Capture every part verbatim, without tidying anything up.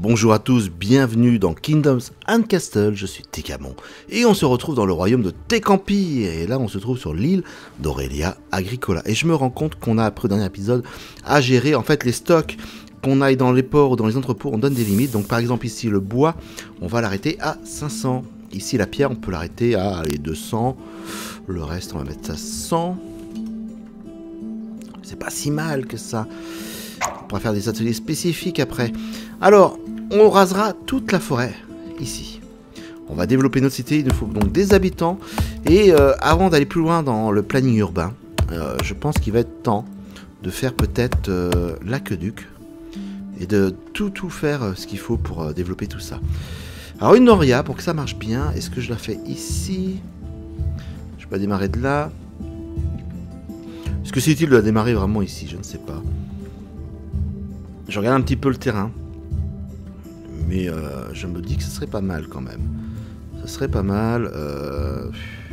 Bonjour à tous, bienvenue dans Kingdoms and Castle, je suis Técamon et on se retrouve dans le royaume de Técampir et là on se trouve sur l'île d'Aurelia Agricola et je me rends compte qu'on a après le dernier épisode à gérer en fait les stocks, qu'on aille dans les ports ou dans les entrepôts on donne des limites, donc par exemple ici le bois on va l'arrêter à cinq cents, ici la pierre on peut l'arrêter à allez, deux cents, le reste on va mettre à cent, c'est pas si mal que ça. On pourra faire des ateliers spécifiques après. Alors, on rasera toute la forêt, ici. On va développer notre cité, il nous faut donc des habitants. Et euh, avant d'aller plus loin dans le planning urbain, euh, je pense qu'il va être temps de faire peut-être euh, l'aqueduc. Et de tout tout faire euh, ce qu'il faut pour euh, développer tout ça. Alors une noria, pour que ça marche bien, est-ce que je la fais ici? Je peux démarrer de là. Est-ce que c'est utile de la démarrer vraiment ici? Je ne sais pas. Je regarde un petit peu le terrain, mais euh, je me dis que ce serait pas mal quand même. Ce serait pas mal. Euh...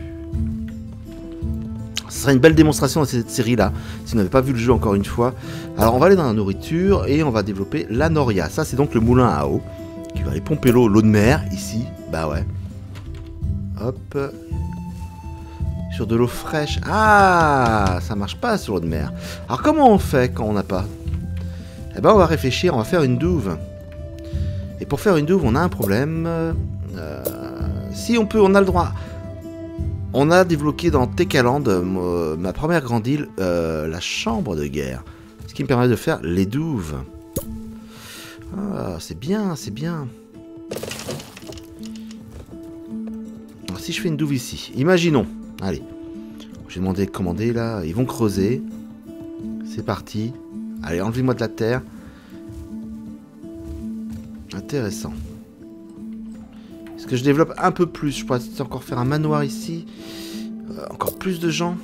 Ce serait une belle démonstration de cette série-là, si vous n'avez pas vu le jeu encore une fois. Alors on va aller dans la nourriture et on va développer la noria. Ça c'est donc le moulin à eau, qui va aller pomper l'eau, l'eau de mer, ici. Bah ouais. Hop. Sur de l'eau fraîche. Ah, ça marche pas sur l'eau de mer. Alors comment on fait quand on n'a pas ? Eh ben on va réfléchir, on va faire une douve. Et pour faire une douve, on a un problème. Euh, si on peut, on a le droit. On a débloqué dans Tekaland, euh, ma première grande île, euh, la chambre de guerre. Ce qui me permet de faire les douves. Ah, c'est bien, c'est bien. Alors, si je fais une douve ici, imaginons. Allez, j'ai demandé de commander là, ils vont creuser. C'est parti. Allez, enlevez-moi de la terre. Intéressant. Est-ce que je développe un peu plus? Je pourrais encore faire un manoir ici. Euh, encore plus de gens.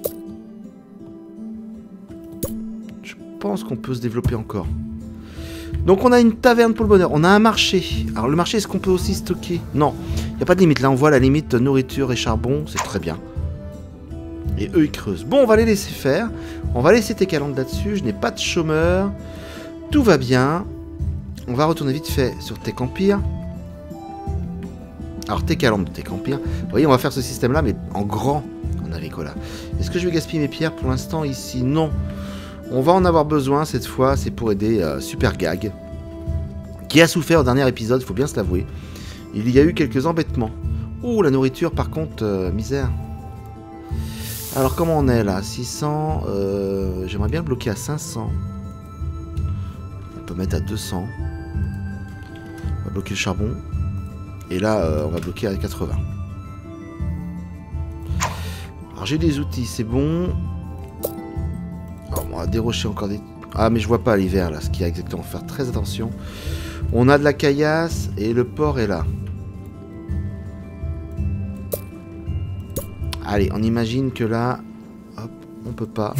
Je pense qu'on peut se développer encore. Donc on a une taverne pour le bonheur. On a un marché. Alors le marché, est-ce qu'on peut aussi stocker? Non, il n'y a pas de limite. Là, on voit la limite nourriture et charbon. C'est très bien. Et eux, ils creusent. Bon, on va les laisser faire. On va laisser Tekaland là-dessus. Je n'ai pas de chômeur. Tout va bien. On va retourner vite fait sur Técampir. Alors, Tekaland de Técampir. Vous voyez, on va faire ce système-là, mais en grand, en Agricola. Est-ce que je vais gaspiller mes pierres pour l'instant ici? Non. On va en avoir besoin cette fois. C'est pour aider euh, Super Gag, qui a souffert au dernier épisode, il faut bien se l'avouer. Il y a eu quelques embêtements. Ouh, la nourriture, par contre, euh, misère. Alors comment on est là? six cents, euh, j'aimerais bien le bloquer à cinq cents. On peut mettre à deux cents. On va bloquer le charbon. Et là, euh, on va bloquer à quatre-vingts. Alors j'ai des outils, c'est bon. Alors, on va dérocher encore des... Ah mais je vois pas l'hiver là, ce qu'il y a exactement. Faut faire très attention. On a de la caillasse et le port est là. Allez, on imagine que là, hop, on peut pas.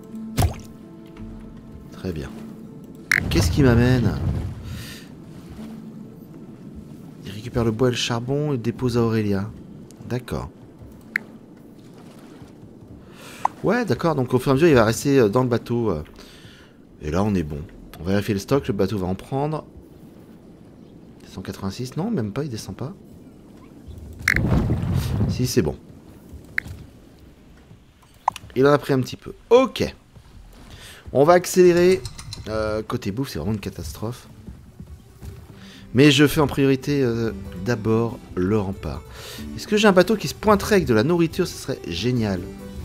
Très bien. Qu'est-ce qui m'amène? Il récupère le bois et le charbon et le dépose à Aurelia. D'accord. Ouais, d'accord, donc au fur et à mesure, il va rester dans le bateau. Et là, on est bon. On va vérifier le stock, le bateau va en prendre. cent quatre-vingt-six, non, même pas, il descend pas. Si, c'est bon. Il en a pris un petit peu. Ok. On va accélérer. Euh, côté bouffe, c'est vraiment une catastrophe. Mais je fais en priorité euh, d'abord le rempart. Est-ce que j'ai un bateau qui se pointerait avec de la nourriture? Ce serait génial.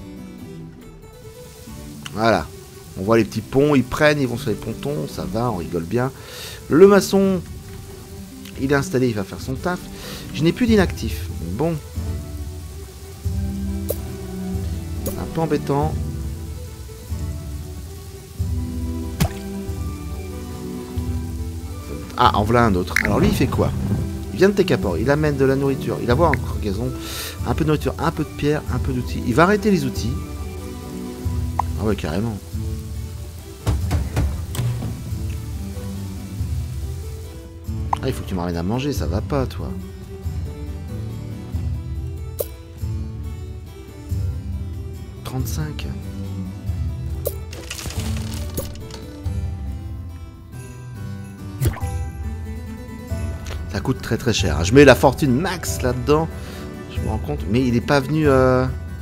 Voilà. On voit les petits ponts, ils prennent, ils vont sur les pontons. Ça va, on rigole bien. Le maçon, il est installé, il va faire son taf. Je n'ai plus d'inactif. Bon. Un peu embêtant. Ah, en voilà un autre. Alors lui, il fait quoi? Il vient de Tekapor, il amène de la nourriture. Il va avoir un gazon, un peu de nourriture, un peu de pierre, un peu d'outils. Il va arrêter les outils. Ah ouais, carrément. Ah, il faut que tu me ramènes à manger, ça va pas, toi. trente-cinq. Ça coûte très très cher. Je mets la fortune max là-dedans. Je me rends compte. Mais il est pas venu... Euh...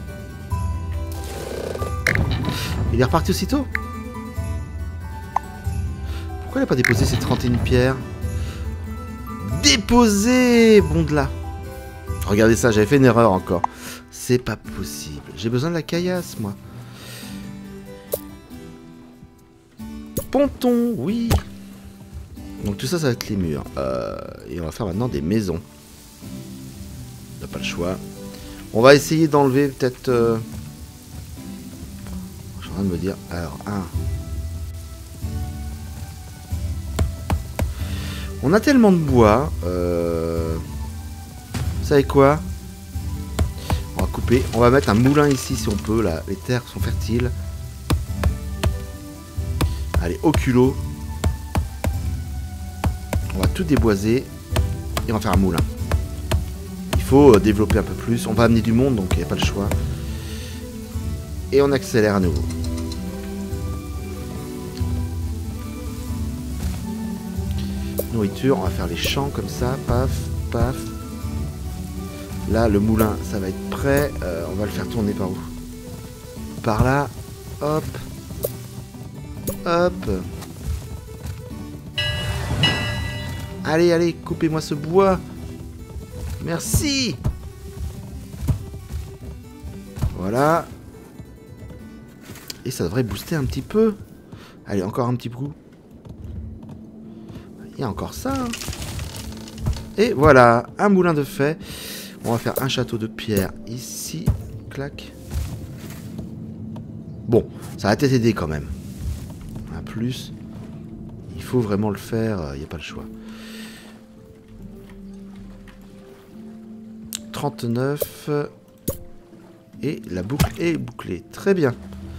Il est reparti aussitôt. Pourquoi il n'a pas déposé ces trente et une pierres? Déposer, bon de là. Regardez ça, j'avais fait une erreur encore. C'est pas possible. J'ai besoin de la caillasse, moi. Ponton, oui. Donc tout ça, ça va être les murs. Euh, et on va faire maintenant des maisons. On n'a pas le choix. On va essayer d'enlever peut-être... Euh... Je suis en train de me dire... Alors, un... On a tellement de bois. Euh... Vous savez quoi? On va couper. On va mettre un moulin ici si on peut. Là, les terres sont fertiles. Allez, au culot. On va tout déboiser. Et on va faire un moulin. Il faut euh, développer un peu plus. On va amener du monde, donc il n'y a pas le choix. Et on accélère à nouveau. Nourriture, on va faire les champs comme ça. Paf, paf. Là, le moulin, ça va être prêt. Euh, on va le faire tourner par où? Par là. Hop. Hop. Allez, allez, coupez-moi ce bois. Merci. Voilà. Et ça devrait booster un petit peu. Allez, encore un petit coup. Il y a encore ça. Hein. Et voilà, un moulin de fait. On va faire un château de pierre ici. Clac. Bon, ça va peut-être aider quand même. Un plus. Il faut vraiment le faire. Il n'y a pas le choix. trente-neuf. Et la boucle est bouclée. Très bien.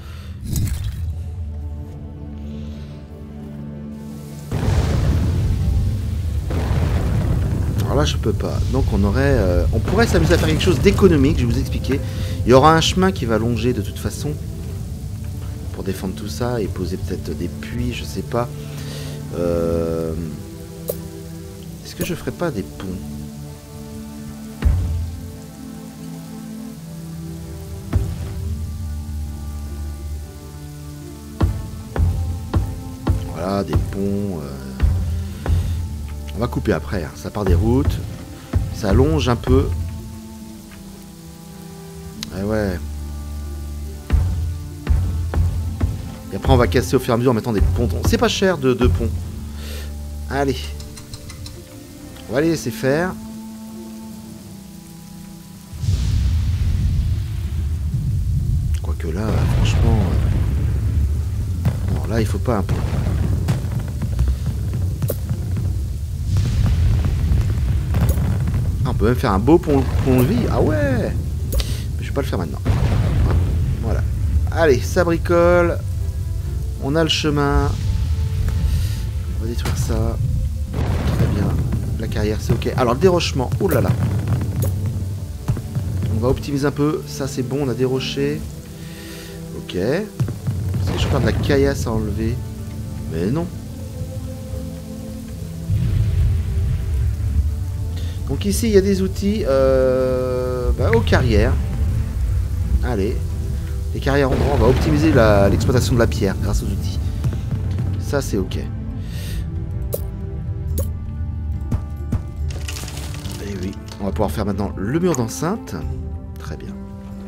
Alors là, je peux pas. Donc on aurait... Euh, on pourrait s'amuser à faire quelque chose d'économique, je vais vous expliquer. Il y aura un chemin qui va longer de toute façon. Pour défendre tout ça et poser peut-être des puits, je sais pas. Euh... Est-ce que je ferais pas des ponts? Voilà, des ponts... Euh... On va couper après, hein. Ça part des routes. Ça longe un peu. Eh ouais. Et après on va casser au fur et à mesure en mettant des pontons. C'est pas cher de, de ponts. Allez. On va les laisser faire. Quoique là, franchement... Euh... Non, là il faut pas un pont. On peut même faire un beau pont, pont de vie. Ah ouais. Mais je vais pas le faire maintenant. Voilà. Allez, ça bricole. On a le chemin. On va détruire ça. Très bien. La carrière, c'est ok. Alors, le dérochement. Oh là là. On va optimiser un peu. Ça, c'est bon. On a déroché. Ok. Est-ce que je perds de la caillasse à enlever? Mais non. Donc ici, il y a des outils euh, bah, aux carrières. Allez. Les carrières en droit, on va optimiser l'exploitation de la pierre grâce aux outils. Ça, c'est ok. Et oui, on va pouvoir faire maintenant le mur d'enceinte. Très bien.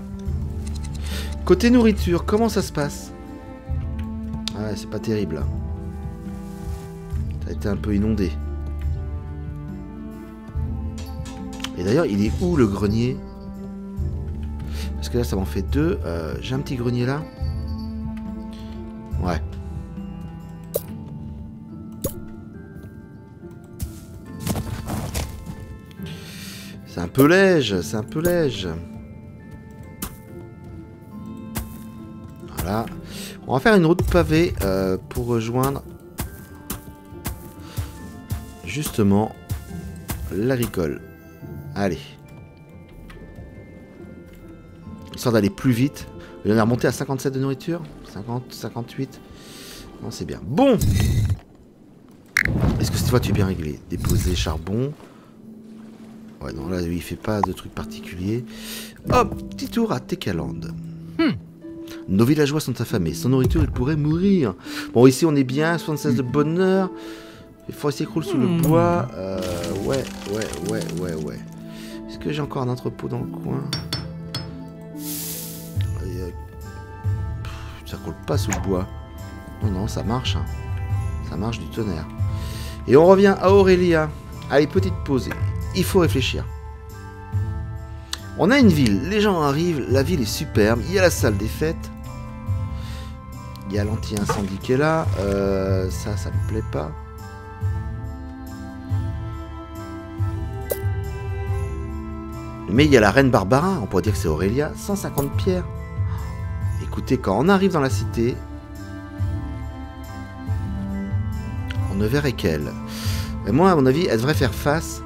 Côté nourriture, comment ça se passe? Ah, c'est pas terrible là. Ça a été un peu inondé. Et d'ailleurs, il est où le grenier? Parce que là, ça m'en fait deux. Euh, J'ai un petit grenier là. Ouais. C'est un peu léger, c'est un peu léger. Voilà. On va faire une route pavée euh, pour rejoindre justement l'agricole. Allez. Histoire d'aller plus vite. Il en a remonté à cinquante-sept de nourriture. cinquante, cinquante-huit. Non, c'est bien. Bon. Est-ce que cette fois tu es bien réglé? Déposer charbon. Ouais, non, là, lui, il fait pas de trucs particuliers. Hop, petit tour à Tekaland. Hmm. Nos villageois sont affamés. Sans nourriture, ils pourraient mourir. Bon, ici, on est bien. soixante-seize de bonheur. Les forêts s'écroulent sous le bois. Euh, ouais, ouais, ouais, ouais, ouais. Est-ce que j'ai encore un entrepôt dans le coin? euh... Ça coule pas sous le bois. Non, non, ça marche. Hein. Ça marche du tonnerre. Et on revient à Aurélia. Allez, petite pause. Il faut réfléchir. On a une ville. Les gens arrivent. La ville est superbe. Il y a la salle des fêtes. Il y a l'anti-incendie qui est là. Euh, ça, ça me plaît pas. Mais il y a la reine Barbara. On pourrait dire que c'est Aurélia. cent cinquante pierres. Écoutez, quand on arrive dans la cité, on ne verrait qu'elle. Et moi, à mon avis, elle devrait faire face.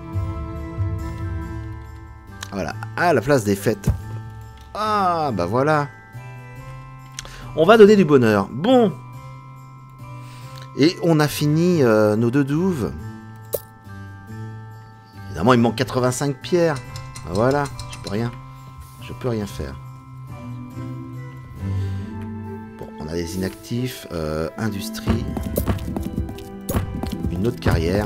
Voilà, à la place des fêtes. Ah, bah voilà. On va donner du bonheur. Bon. Et on a fini euh, nos deux douves. Évidemment, il me manque quatre-vingt-cinq pierres. Voilà, je peux rien. Je peux rien faire. Bon, on a des inactifs. Euh, industrie. Une autre carrière.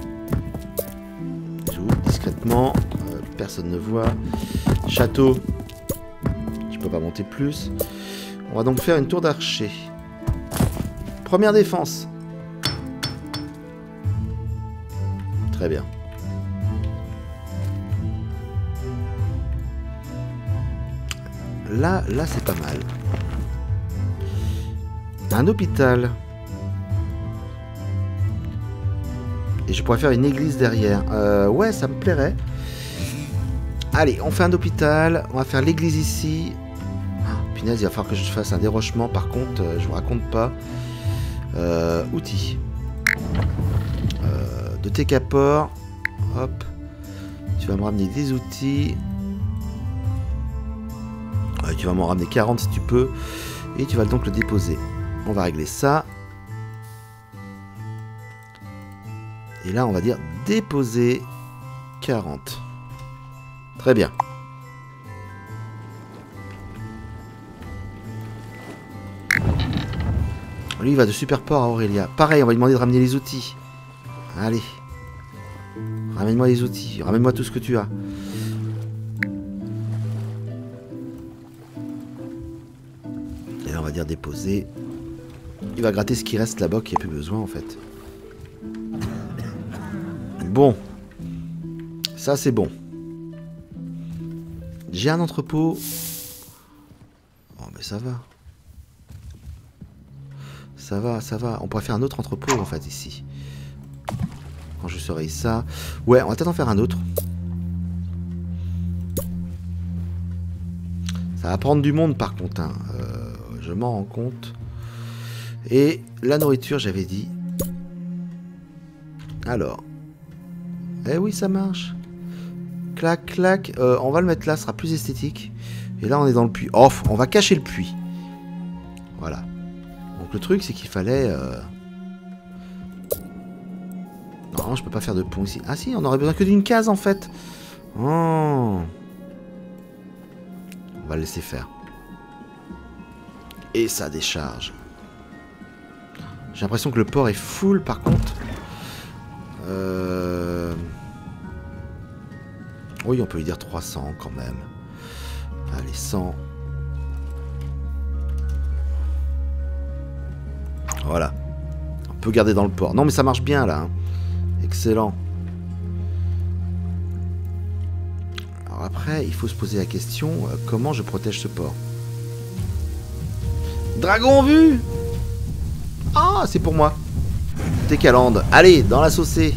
J'ouvre discrètement. Euh, personne ne voit. Château. Je peux pas monter plus. On va donc faire une tour d'archer. Première défense. Très bien. Là, là c'est pas mal. Un hôpital. Et je pourrais faire une église derrière. Euh, ouais, ça me plairait. Allez, on fait un hôpital. On va faire l'église ici. Punaise, il va falloir que je fasse un dérochement. Par contre, euh, je vous raconte pas. Euh, outils. Euh, de tes capors. Hop. Tu vas me ramener des outils. Ouais, tu vas m'en ramener quarante si tu peux. Et tu vas donc le déposer. On va régler ça. Et là, on va dire déposer quarante. Très bien. Lui, il va de Superport à Aurélia. Pareil, on va lui demander de ramener les outils. Allez. Ramène-moi les outils. Ramène-moi tout ce que tu as. Et là, on va dire déposer. Il va gratter ce qui reste là-bas, qui n'a plus besoin, en fait. Bon. Ça, c'est bon. J'ai un entrepôt. Oh, mais ça va. Ça va, ça va. On pourrait faire un autre entrepôt, en fait, ici. Quand je serai ça... Ouais, on va peut-être en faire un autre. Ça va prendre du monde, par contre. Hein. Euh, je m'en rends compte. Et la nourriture, j'avais dit. Alors. Eh oui, ça marche. Clac, clac. Euh, on va le mettre là, ce sera plus esthétique. Et là, on est dans le puits. Off, on va cacher le puits. Voilà. Donc le truc, c'est qu'il fallait... Euh... Non, je peux pas faire de pont ici. Ah si, on aurait besoin que d'une case, en fait. Oh. On va le laisser faire. Et ça décharge. J'ai l'impression que le port est full, par contre. Euh... Oui, on peut lui dire trois cents, quand même. Allez, cent. Voilà. On peut garder dans le port. Non, mais ça marche bien, là. Hein. Excellent. Alors après, il faut se poser la question, euh, comment je protège ce port? Dragon vu. Ah, c'est pour moi. Tekaland. Allez, dans la saucée.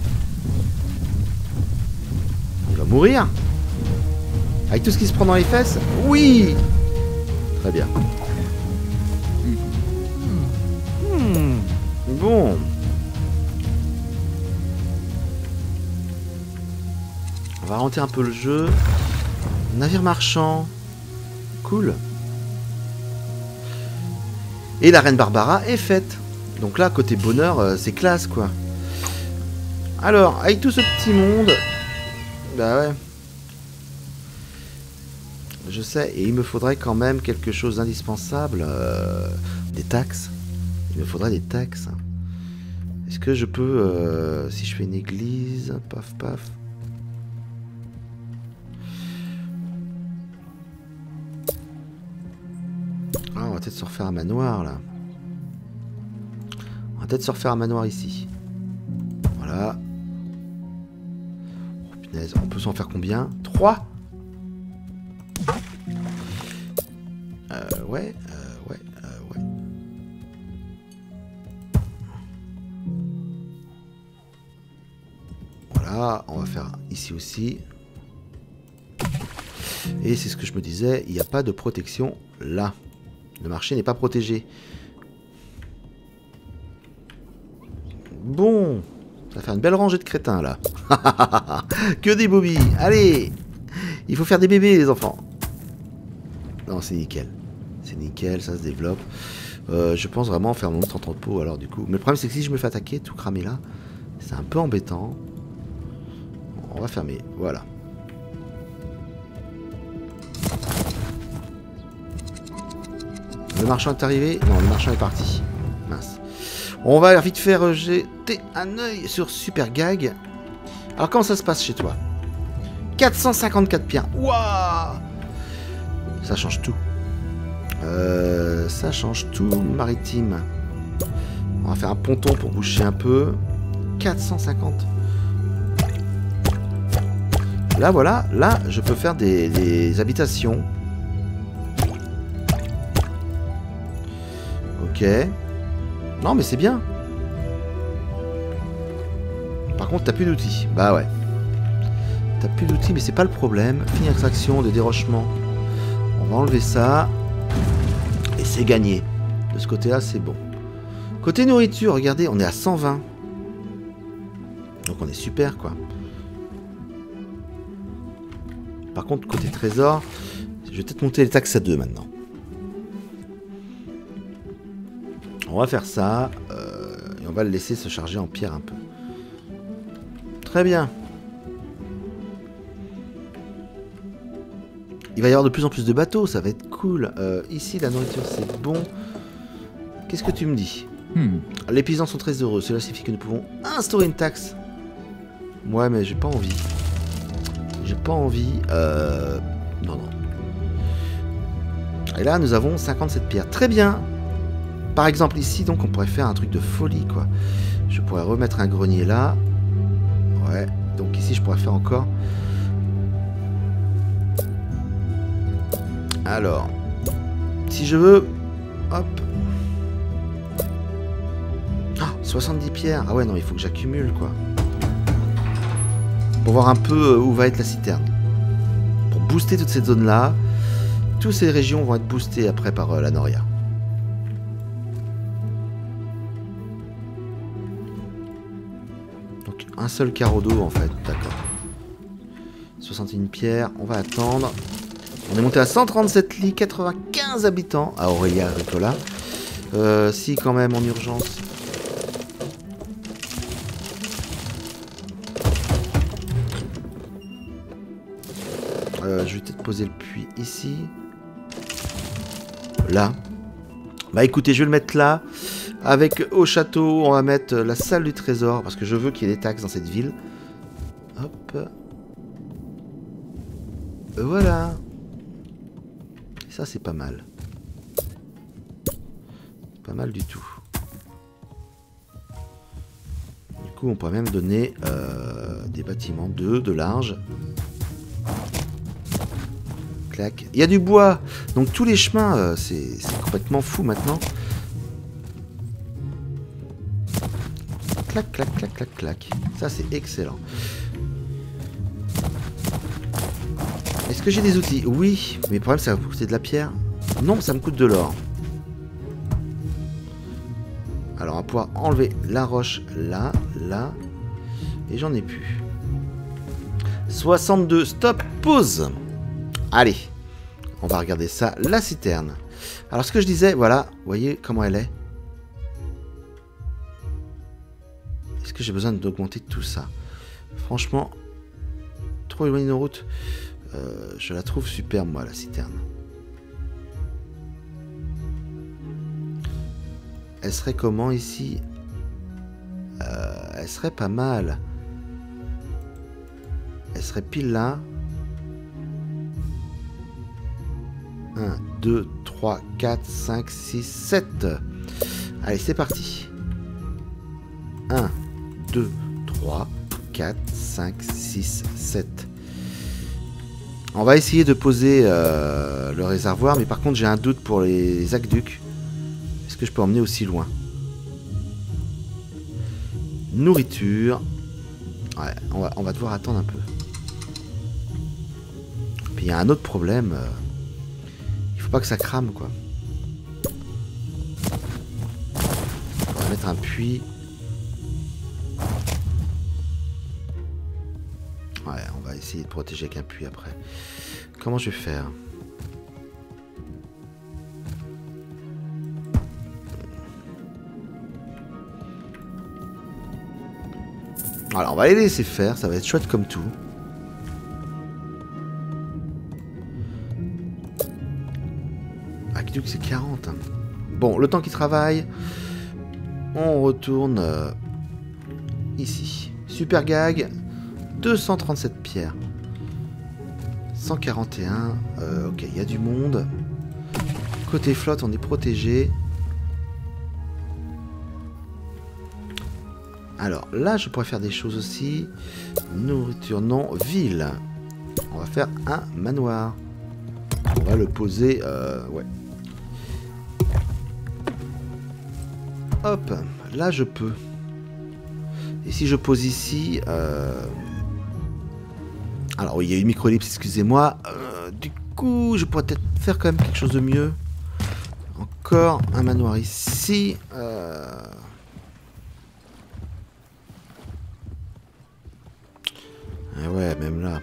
Il va mourir. Avec tout ce qui se prend dans les fesses. Oui. Très bien. Hmm. Bon. On va rentrer un peu le jeu. Navire marchand. Cool. Et la reine Barbara est faite. Donc là, côté bonheur, euh, c'est classe, quoi. Alors, avec tout ce petit monde, Bah ouais. Je sais, et il me faudrait quand même quelque chose d'indispensable. Euh, des taxes. Il me faudrait des taxes. Est-ce que je peux... Euh, si je fais une église... Paf, paf... Ah, on va peut-être se refaire un manoir, là. On va peut-être se refaire un manoir ici. Voilà. Oh, punaise, on peut s'en faire combien? Trois? Euh, ouais, euh, ouais, euh, ouais. Voilà, on va faire ici aussi. Et c'est ce que je me disais, il n'y a pas de protection là. Le marché n'est pas protégé. Bon, ça va faire une belle rangée de crétins là. Que des bobbies. Allez, il faut faire des bébés les enfants. Non, c'est nickel. C'est nickel, ça se développe. Euh, je pense vraiment faire mon autre entrepôt alors du coup. Mais le problème c'est que si je me fais attaquer, tout cramer là, c'est un peu embêtant. On va fermer, voilà. Le marchand est arrivé? Non, le marchand est parti. Mince. On va vite faire jeter un œil sur Super Gag. Alors comment ça se passe chez toi? quatre cent cinquante-quatre pierres. Waouh! Ça change tout. Euh, ça change tout. Maritime. On va faire un ponton pour boucher un peu. quatre cent cinquante. Là, voilà. Là, je peux faire des, des habitations. Ok. Non, mais c'est bien. Par contre, t'as plus d'outils. Bah ouais. T'as plus d'outils, mais c'est pas le problème. Fini extraction de dérochement. On va enlever ça. Et c'est gagné. De ce côté-là, c'est bon. Côté nourriture, regardez, on est à cent vingt. Donc on est super, quoi. Par contre, côté trésor, je vais peut-être monter les taxes à deux maintenant. On va faire ça. Euh, et on va le laisser se charger en pierre un peu. Très bien. Il va y avoir de plus en plus de bateaux, ça va être cool. Euh, ici, la nourriture, c'est bon. Qu'est-ce que tu me dis? hmm. Les paysans sont très heureux. Cela signifie que nous pouvons instaurer une taxe. Ouais, mais j'ai pas envie. J'ai pas envie. Euh... Non, non. Et là, nous avons cinquante-sept pierres. Très bien. Par exemple, ici, donc, on pourrait faire un truc de folie, quoi. Je pourrais remettre un grenier là. Ouais. Donc ici, je pourrais faire encore... Alors, si je veux, hop, oh, soixante-dix pierres. Ah ouais, non, il faut que j'accumule, quoi. Pour voir un peu où va être la citerne. Pour booster toute cette zone-là. Toutes ces régions vont être boostées après par euh, la Noria. Donc, un seul carreau d'eau, en fait. D'accord. soixante et une pierres. On va attendre. On est monté à cent trente-sept lits, quatre-vingt-quinze habitants à Aurelia Agricola. Euh, si, quand même, en urgence. Euh, je vais peut-être poser le puits ici. Là. Bah écoutez, je vais le mettre là. Avec au château, on va mettre la salle du trésor. Parce que je veux qu'il y ait des taxes dans cette ville. Hop. Voilà. Ça, c'est pas mal. Pas mal du tout. Du coup, on pourrait même donner euh, des bâtiments, deux de large. Clac. Il y a du bois. Donc tous les chemins, euh, c'est complètement fou maintenant. Clac, clac, clac, clac, clac. Ça, c'est excellent. Est-ce que j'ai des outils? Oui, mais le problème, ça va me coûter de la pierre. Non, ça me coûte de l'or. Alors, on va pouvoir enlever la roche là, là. Et j'en ai plus. soixante-deux. Stop, pause. Allez, on va regarder ça. La citerne. Alors, ce que je disais, voilà, vous voyez comment elle est? Est-ce que j'ai besoin d'augmenter tout ça? Franchement, trop éloignée de nos routes. Euh, je la trouve super, moi, la citerne. Elle serait comment ici? euh, Elle serait pas mal. Elle serait pile là. un, deux, trois, quatre, cinq, six, sept. Allez, c'est parti. un, deux, trois, quatre, cinq, six, sept. On va essayer de poser euh, le réservoir, mais par contre j'ai un doute pour les aqueducs. Est-ce que je peux emmener aussi loin? Nourriture. Ouais, on va, on va devoir attendre un peu. Puis il y a un autre problème. Euh, il faut pas que ça crame, quoi. On va mettre un puits. Ouais, on va essayer de protéger avec un puits après. Comment je vais faire? Alors, on va les laisser faire, ça va être chouette comme tout. Aqueduc, c'est quarante. Hein. Bon, le temps qu'il travaille, on retourne euh, ici. Super gag, deux cent trente-sept pierres. cent quarante et un, euh, ok, il y a du monde. Côté flotte, on est protégé. Alors là, je pourrais faire des choses aussi. Nourriture, non. Ville. On va faire un manoir. On va le poser, euh, ouais. Hop, là je peux. Et si je pose ici... Euh... Alors oui, il y a une micro-ellipse, excusez-moi. Euh, du coup, je pourrais peut-être faire quand même quelque chose de mieux. Encore un manoir ici. Euh... Ah ouais, même là.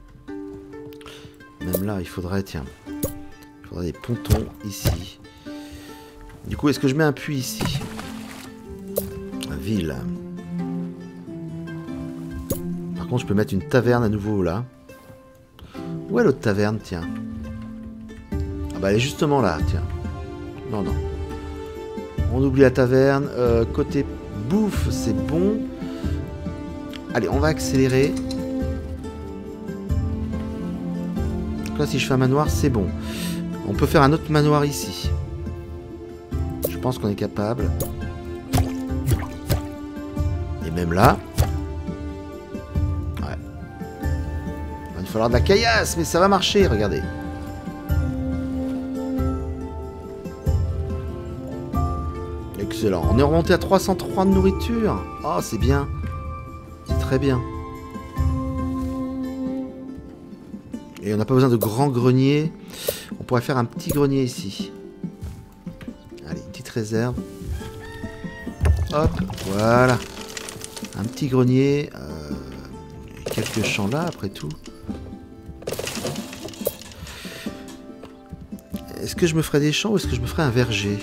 Même là, il faudrait, tiens. Il faudrait des pontons ici. Du coup, est-ce que je mets un puits ici? Ville. Par contre, je peux mettre une taverne à nouveau là. Où est l'autre taverne, tiens? Ah bah, elle est justement là, tiens. Non, non. On oublie la taverne. Euh, côté bouffe, c'est bon. Allez, on va accélérer. Donc là, si je fais un manoir, c'est bon. On peut faire un autre manoir ici. Je pense qu'on est capable. Et même là. Ouais. Il va falloir de la caillasse, mais ça va marcher, regardez. Excellent. On est remonté à trois cent trois de nourriture. Oh, c'est bien. C'est très bien. Et on n'a pas besoin de grands greniers. On pourrait faire un petit grenier ici. Allez, une petite réserve. Hop, voilà. Un petit grenier. Euh, quelques champs là, après tout. Est-ce que je me ferais des champs ou est-ce que je me ferais un verger?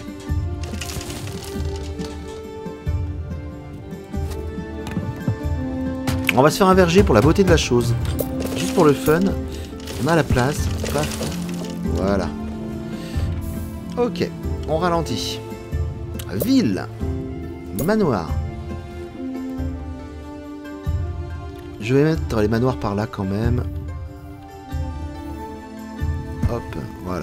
On va se faire un verger pour la beauté de la chose. Juste pour le fun. On a la place. Paf. Voilà. Ok. On ralentit. Ville. Manoir. Je vais mettre les manoirs par là quand même. Hop. Voilà.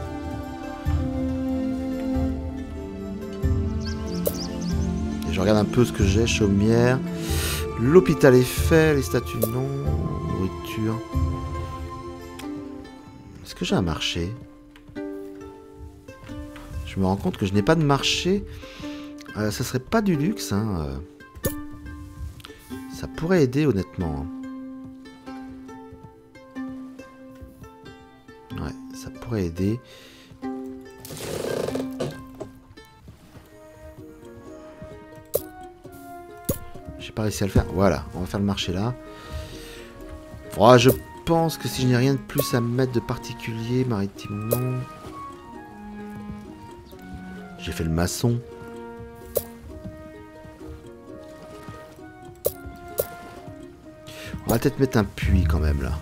Et je regarde un peu ce que j'ai. Chaumière. L'hôpital est fait. Les statues non. Nourriture. Est-ce que j'ai un marché? Je me rends compte que je n'ai pas de marché. Euh, ça serait pas du luxe. Hein. Euh, ça pourrait aider honnêtement. Ouais, ça pourrait aider. J'ai pas réussi à le faire. Voilà, on va faire le marché là. Oh, je pense que si je n'ai rien de plus à mettre de particulier, maritime non. J'ai fait le maçon. On va peut-être mettre un puits quand même là.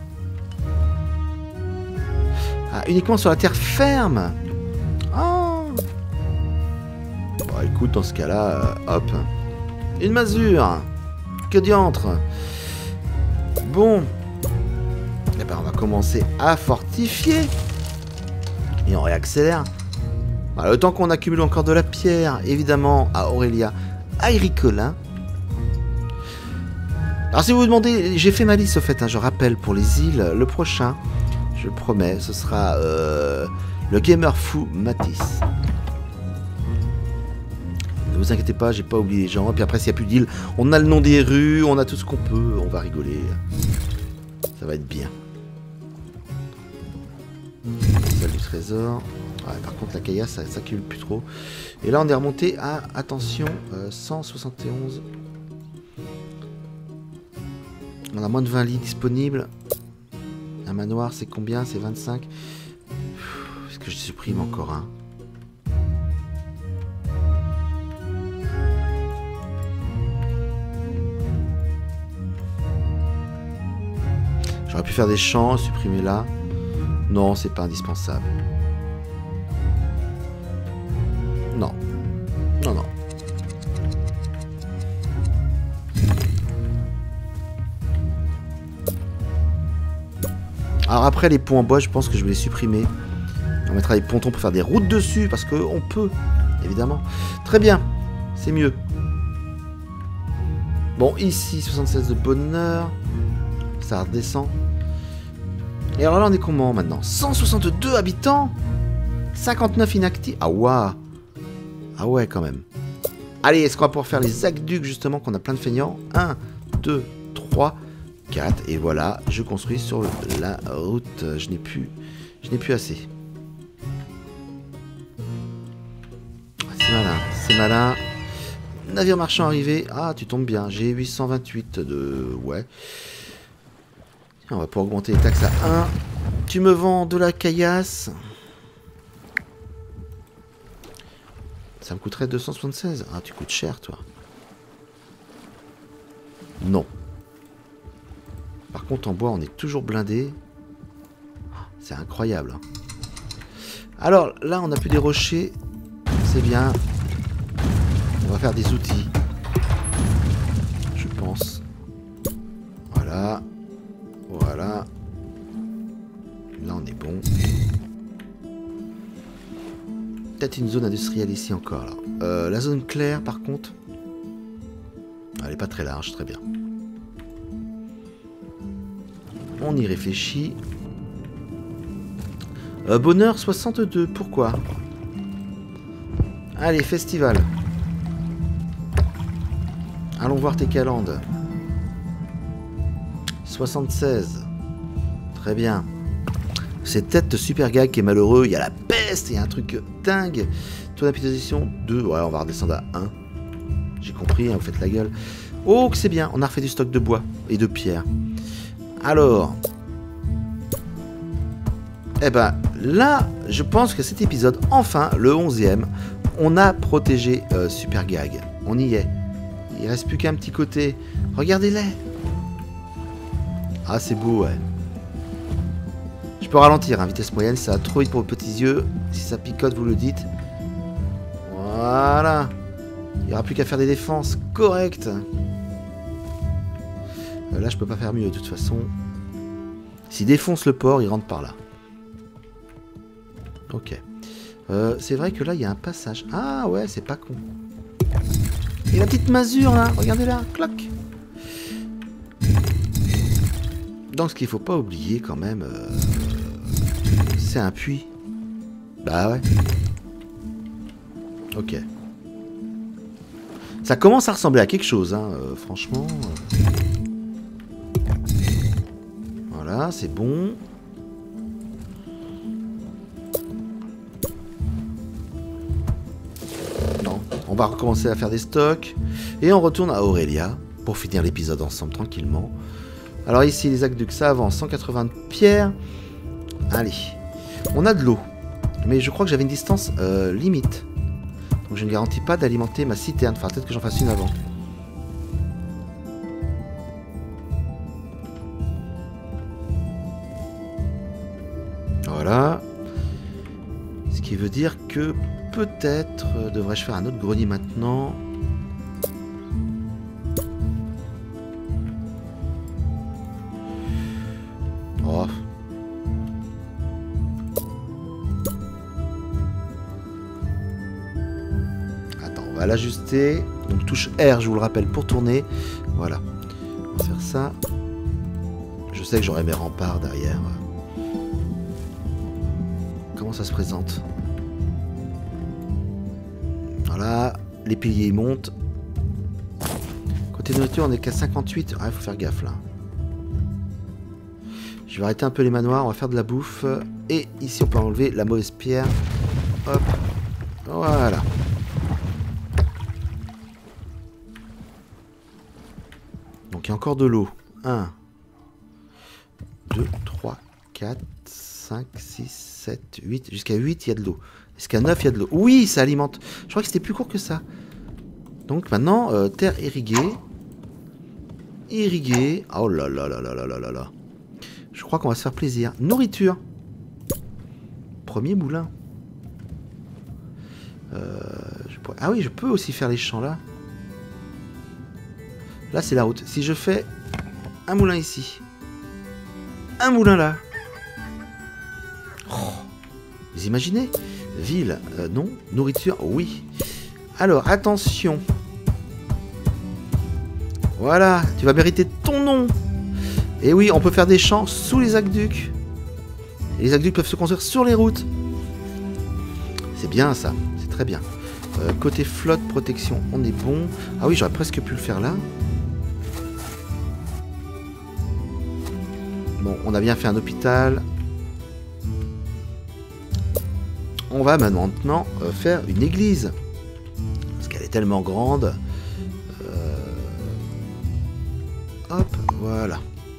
Ah, uniquement sur la terre ferme. Oh. Bon, écoute, dans ce cas-là, euh, hop. Une masure. Que diantre. Bon. Eh ben, on va commencer à fortifier. Et on réaccélère. Voilà, le temps qu'on accumule encore de la pierre, évidemment, à Aurélia Agricola. Alors, si vous vous demandez, j'ai fait ma liste, au fait, hein, je rappelle, pour les îles, le prochain, je le promets, ce sera euh, le gamer fou Matisse. Ne vous inquiétez pas, j'ai pas oublié les gens. Et puis après, s'il n'y a plus d'îles, on a le nom des rues, on a tout ce qu'on peut, on va rigoler. Ça va être bien. Salle du trésor. Ouais, par contre, la caillasse, ça s'accumule plus trop. Et là, on est remonté à, attention, euh, cent soixante et onze. On a moins de vingt lits disponibles. Un manoir, c'est combien? C'est vingt-cinq. Est-ce que je supprime encore un? J'aurais pu faire des champs, supprimer là. Non, c'est pas indispensable. Non. Non, non. Alors après, les ponts en bois, je pense que je vais les supprimer. On mettra des pontons pour faire des routes dessus, parce qu'on peut, évidemment. Très bien, c'est mieux. Bon, ici, soixante-seize de bonheur. Ça redescend. Et alors là, on est comment maintenant? cent soixante-deux habitants, cinquante-neuf inactifs. Ah ouais. Ah ouais, quand même. Allez, est-ce qu'on va pouvoir faire les aqueducs, justement, qu'on a plein de feignants? un, deux, trois, quatre. Et voilà, je construis sur la route. Je n'ai plus, je n'ai plus assez. C'est malin, c'est malin. Navire marchand arrivé. Ah, tu tombes bien. J'ai huit cent vingt-huit de... Ouais. On va pouvoir augmenter les taxes à un. Tu me vends de la caillasse. Ça me coûterait deux cent soixante-seize. Ah, tu coûtes cher, toi. Non. Par contre, en bois, on est toujours blindé. C'est incroyable. Hein. Alors, là, on n'a plus des rochers. C'est bien. On va faire des outils. Je pense. Voilà. Voilà. Là, on est bon. Peut-être une zone industrielle ici encore. Là. Euh, la zone claire, par contre, elle n'est pas très large, très bien. On y réfléchit. Euh, bonheur soixante-deux, pourquoi? Allez, festival. Allons voir tes calendes. soixante-seize. Très bien. C'est peut-être Super Gag qui est malheureux. Il y a la peste, il y a un truc dingue. Taux d'imputation deux. Ouais, on va redescendre à un. J'ai compris, hein, vous faites la gueule. Oh, que c'est bien. On a refait du stock de bois et de pierre. Alors. Eh ben, là, je pense que cet épisode, enfin, le onzième, on a protégé euh, Super Gag. On y est. Il reste plus qu'un petit côté. Regardez-les. Ah, c'est beau, ouais. Je peux ralentir, hein, vitesse moyenne, ça va trop vite pour vos petits yeux. Si ça picote, vous le dites. Voilà. Il n'y aura plus qu'à faire des défenses correctes. Euh, là, je peux pas faire mieux, de toute façon. S'il défonce le port, il rentre par là. Ok. Euh, c'est vrai que là, il y a un passage. Ah, ouais, c'est pas con. Et la petite masure, là, regardez là, cloc. Donc, ce qu'il faut pas oublier, quand même, euh, c'est un puits. Bah ouais. Ok. Ça commence à ressembler à quelque chose, hein, euh, franchement. Voilà, c'est bon. Non, on va recommencer à faire des stocks. Et on retourne à Aurélia pour finir l'épisode ensemble tranquillement. Alors ici, les aqueducs, ça avance. cent quatre-vingts pierres. Allez. On a de l'eau. Mais je crois que j'avais une distance euh, limite. Donc je ne garantis pas d'alimenter ma citerne. Enfin, peut-être que j'en fasse une avant. Voilà. Ce qui veut dire que peut-être euh, devrais-je faire un autre grenier maintenant. Oh. Attends, on va l'ajuster. Donc touche R, je vous le rappelle, pour tourner. Voilà. On va faire ça. Je sais que j'aurai mes remparts derrière. Comment ça se présente? Voilà. Les piliers montent. Côté nourriture, on est qu'à cinquante-huit. Ah, il faut faire gaffe là. Je vais arrêter un peu les manoirs. On va faire de la bouffe. Et ici, on peut enlever la mauvaise pierre. Hop. Voilà. Donc il y a encore de l'eau. un, deux, trois, quatre, cinq, six, sept, huit. Jusqu'à huit, il y a de l'eau. Jusqu'à neuf, il y a de l'eau. Oui, ça alimente. Je crois que c'était plus court que ça. Donc maintenant, euh, terre irriguée. Irriguée. Oh là là là là là là là là. Je crois qu'on va se faire plaisir. Nourriture. Premier moulin. Euh, je pourrais... Ah oui, je peux aussi faire les champs là. Là, c'est la route. Si je fais un moulin ici, un moulin là. Oh, vous imaginez? Ville, euh, non. Nourriture, oui. Alors, attention. Voilà, tu vas mériter ton nom. Et oui, on peut faire des champs sous les aqueducs. Et les aqueducs peuvent se construire sur les routes. C'est bien ça, c'est très bien. Euh, côté flotte, protection, on est bon. Ah oui, j'aurais presque pu le faire là. Bon, on a bien fait un hôpital. On va maintenant euh, faire une église. Parce qu'elle est tellement grande. Euh... Hop, voilà.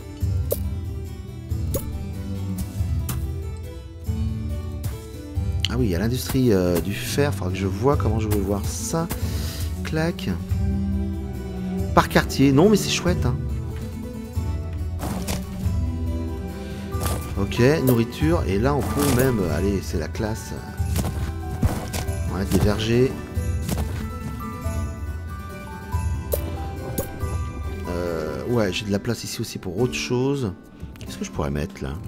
Ah oui, il y a l'industrie euh, du fer. Il faudra que je vois comment je veux voir ça. Clac. Par quartier. Non, mais c'est chouette, hein. Ok, nourriture. Et là, on peut même... Allez, c'est la classe. On va mettre des vergers. Euh, ouais, j'ai de la place ici aussi pour autre chose. Qu'est-ce que je pourrais mettre, là?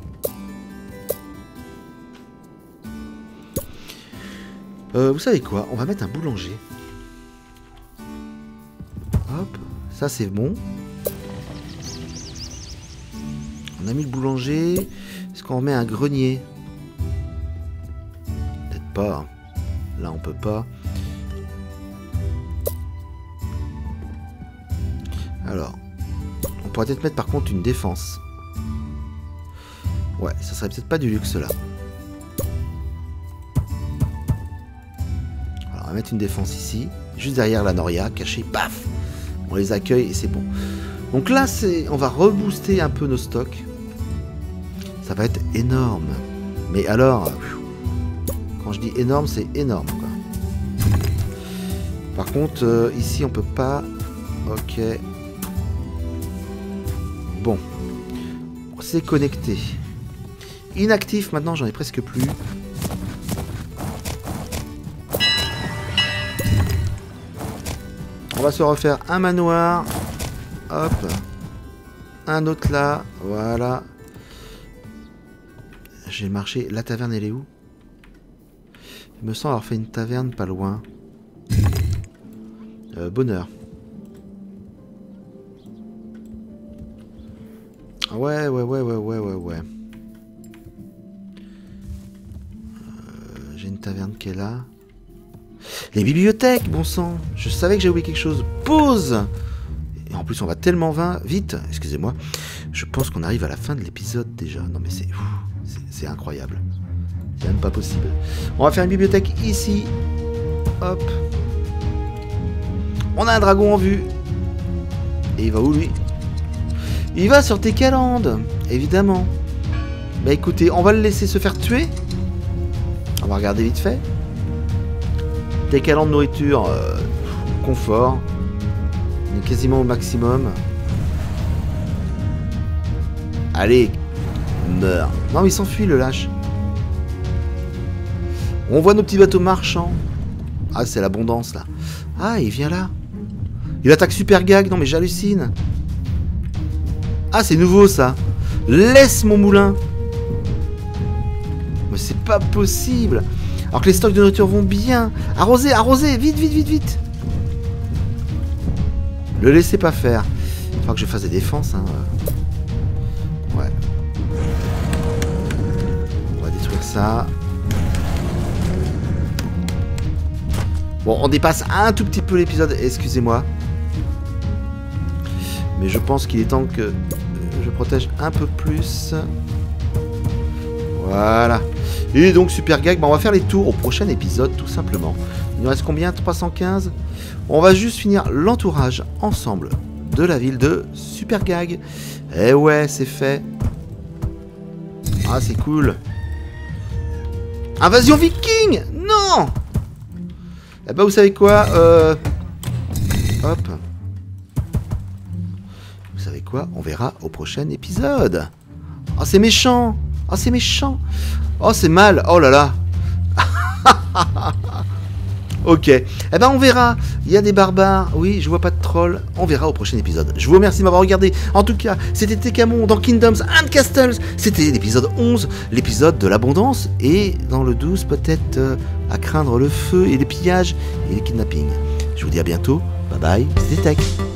Euh, vous savez quoi? On va mettre un boulanger. Hop, ça c'est bon. On a mis le boulanger. Est-ce qu'on remet un grenier? Peut-être pas. Là on peut pas. Alors, on pourrait peut-être mettre par contre une défense. Ouais, ça serait peut-être pas du luxe là. Alors, on va mettre une défense ici, juste derrière la Noria, cachée, paf! On les accueille et c'est bon. Donc là, c'est, on va rebooster un peu nos stocks. Ça va être énorme. Mais alors, quand je dis énorme, c'est énorme, quoi. Par contre, euh, ici, on peut pas. Ok. Bon. C'est connecté. Inactif, maintenant, j'en ai presque plus. On va se refaire un manoir. Hop. Un autre là. Voilà. J'ai marché. La taverne, elle est où? Il me semble avoir fait une taverne pas loin. Euh, bonheur. Ouais, ouais, ouais, ouais, ouais, ouais, ouais. Euh, J'ai une taverne qui est là. Les bibliothèques, bon sang. Je savais que j'ai oublié quelque chose. Pause. Et en plus, on va tellement vin, vite. Excusez-moi. Je pense qu'on arrive à la fin de l'épisode déjà. Non mais c'est... C'est incroyable. C'est même pas possible. On va faire une bibliothèque ici. Hop. On a un dragon en vue. Et il va où lui? Il va sur Técaland, évidemment. Bah écoutez, on va le laisser se faire tuer. On va regarder vite fait. Técaland de nourriture, euh, confort. On est quasiment au maximum. Allez, meurs. Non, mais il s'enfuit le lâche. On voit nos petits bateaux marchands. Ah, c'est l'abondance, là. Ah, il vient là. Il attaque Super Gag. Non, mais j'hallucine. Ah, c'est nouveau, ça. Laisse mon moulin. Mais c'est pas possible. Alors que les stocks de nourriture vont bien. Arrosez, arrosez. Vite, vite, vite, vite. Le laissez pas faire. Il faut que je fasse des défenses, hein. Ouais. On va détruire ça. Bon, on dépasse un tout petit peu l'épisode, excusez-moi. Mais je pense qu'il est temps que je protège un peu plus. Voilà. Et donc, Super Gag, bah, on va faire les tours au prochain épisode, tout simplement. Il nous reste combien? trois cent quinze. On va juste finir l'entourage ensemble de la ville de Super Gag. Eh ouais, c'est fait. Ah, c'est cool. Invasion viking! Non! Eh ben, vous savez quoi, euh... Hop. Vous savez quoi? On verra au prochain épisode. Oh, c'est méchant. Oh, c'est méchant. Oh, c'est mal. Oh là là. Ok. Eh ben, on verra. Il y a des barbares. Oui, je vois pas de trolls. On verra au prochain épisode. Je vous remercie de m'avoir regardé. En tout cas, c'était Tekamon dans Kingdoms and Castles. C'était l'épisode onze, l'épisode de l'abondance. Et dans le douze, peut-être euh, à craindre le feu et les pillages et les kidnappings. Je vous dis à bientôt. Bye bye. C'était Tech.